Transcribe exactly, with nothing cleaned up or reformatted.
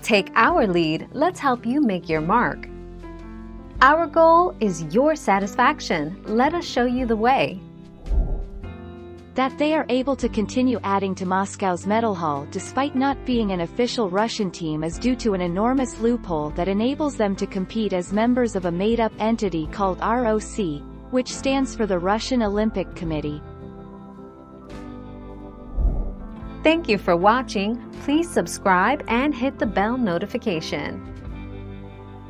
Take our lead, let's help you make your mark. Our goal is your satisfaction. Let us show you the way. That they are able to continue adding to Moscow's medal haul despite not being an official Russian team is due to an enormous loophole that enables them to compete as members of a made-up entity called R O C, which stands for the Russian Olympic Committee. Thank you for watching. Please subscribe and hit the bell notification.